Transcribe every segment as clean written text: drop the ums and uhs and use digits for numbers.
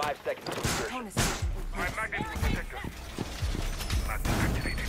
5 seconds to insertion. Bonus station. I'm magnet detector. Magnet activated.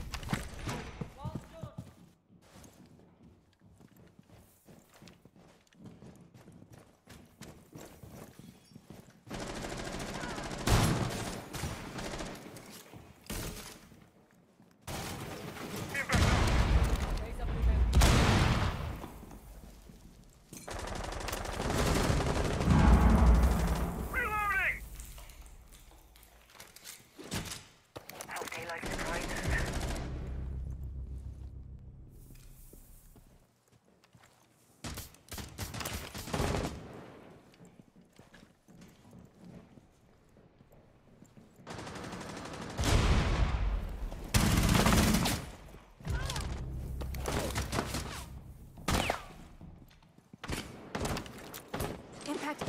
Impact.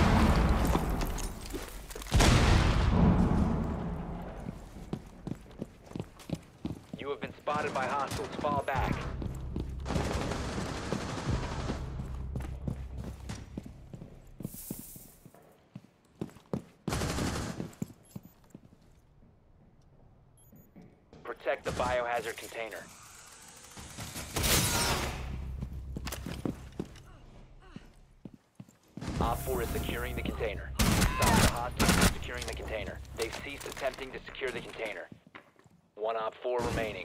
You have been spotted by hostiles. Fall back. Protect the biohazard container. Op 4 is securing the container. Stop the hostiles from securing the container. They've ceased attempting to secure the container. One Op 4 remaining.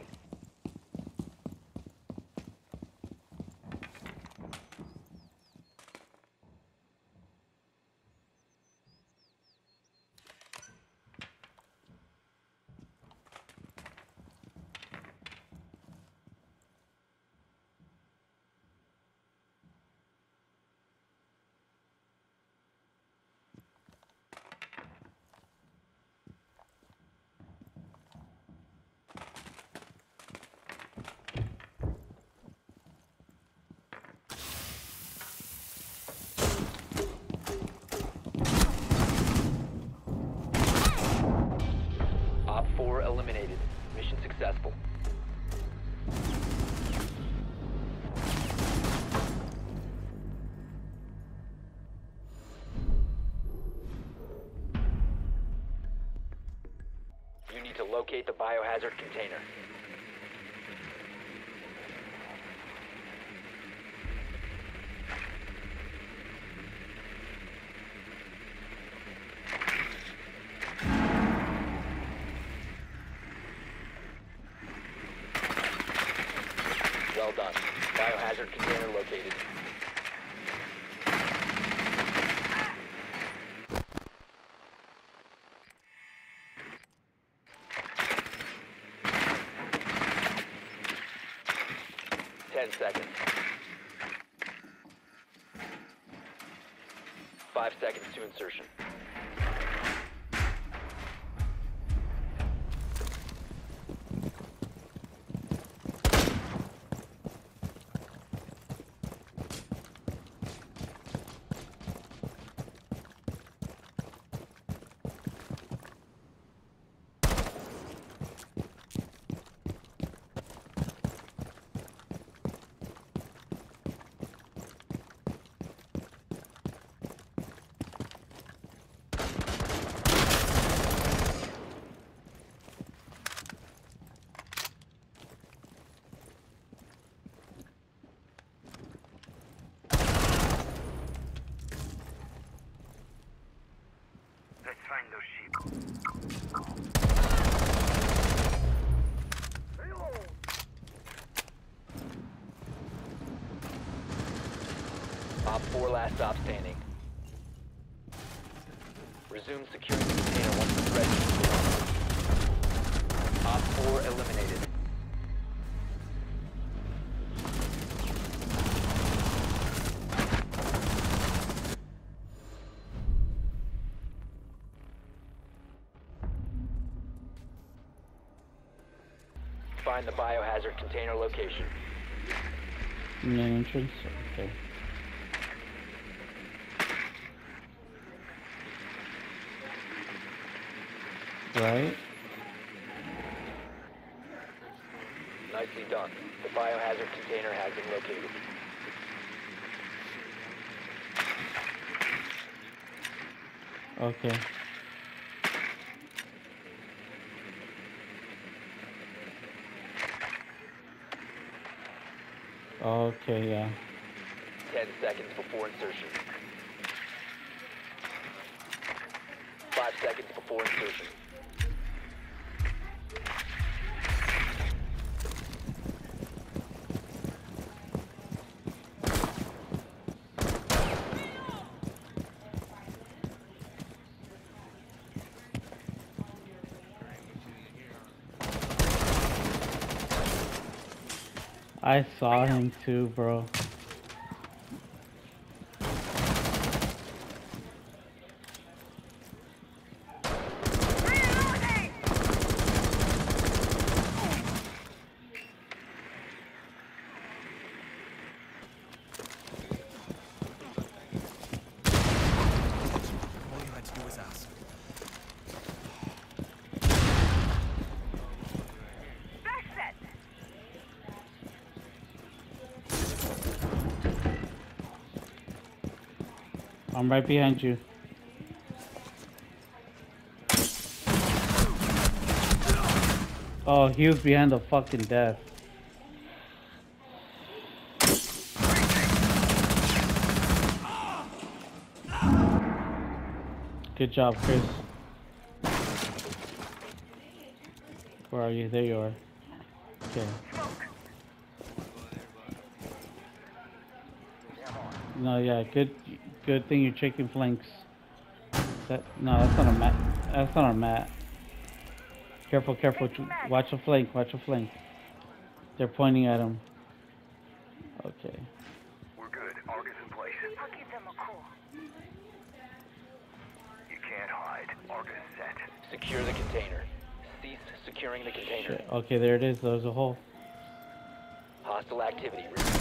Op 4 eliminated. Mission successful. You need to locate the biohazard container. Well done. Biohazard container located. Ten seconds. 5 seconds to insertion. Let's find those sheep. Op 4 last stop standing. Resume securing the container once the threat is clear. Op 4 eliminated. Find the biohazard container location. Main entrance? Okay. Right? Nicely done. The biohazard container has been located. Okay. Okay, yeah. 10 seconds before insertion. 5 seconds before insertion. I saw him too, bro. All you had to do was ask. I'm right behind you. Oh, he was behind the fucking desk. Good job, Chris. Where are you? There you are. Okay. No, yeah, good thing you're checking flanks. No, that's not a mat. That's not a mat. Careful, careful. Watch the flank. Watch the flank. They're pointing at him. Okay. We're good. Argus in place. I'll give them a call. You can't hide. Argus set. Secure the container. Cease securing the container. Shit. Okay, there it is. There's a hole. Hostile activity.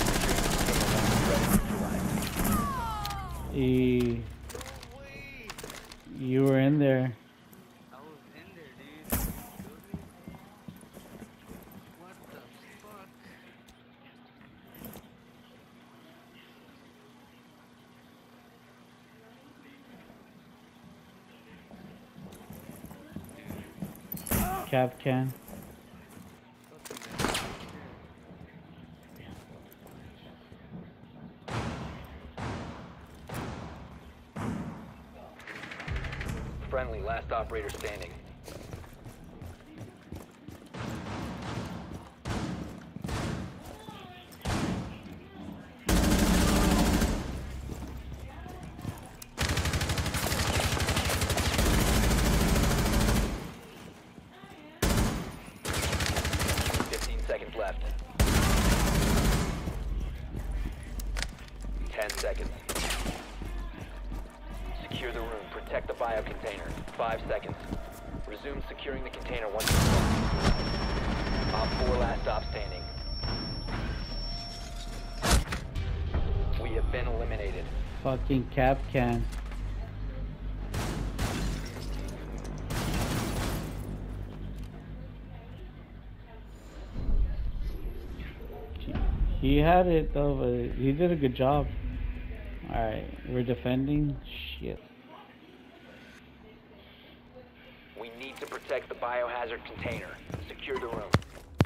You were in there. I was in there, dude. What the fuck? Cap can. Friendly, last operator standing. Left. 10 seconds. Secure the room. Protect the bio container. 5 seconds. Resume securing the container once you're done. Op 4 last stop standing. We have been eliminated. Fucking cap can. He had it though, but he did a good job. Alright, we're defending. Shit. We need to protect the biohazard container. Secure the room.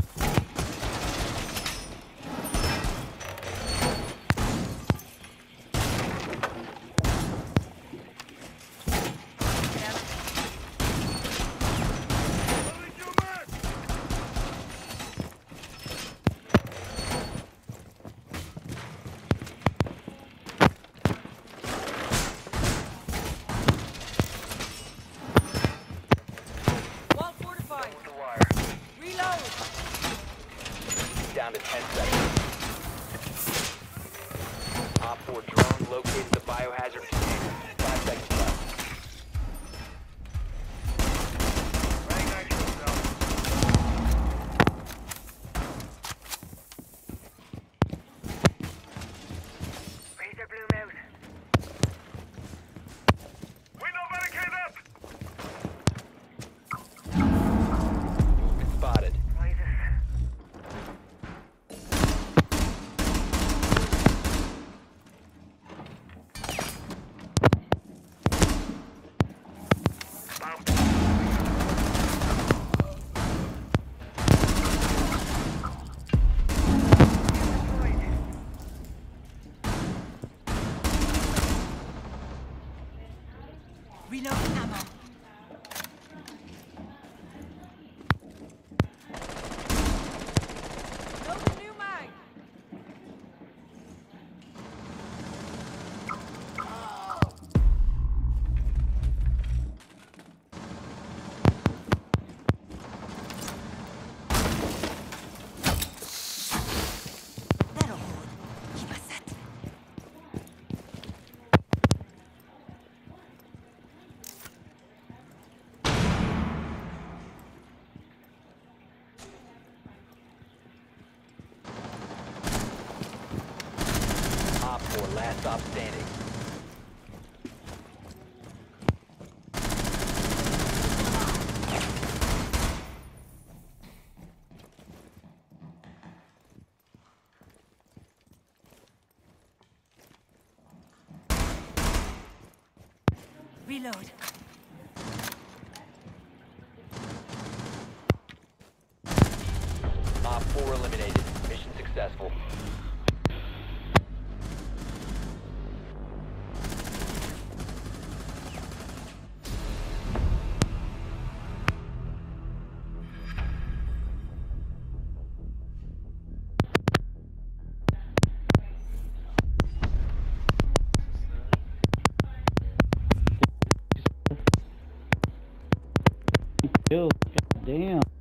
Down to 10 seconds. Op 4 drone located the biohazard container. 5 seconds left. Razor bloom out. Window barricade up! Movement spotted. Reload ammo. Load a new mag. That'll hold. Keep us set. Op 4, last stop standing. Reload. Op 4 eliminated. Mission successful. Kills. God damn.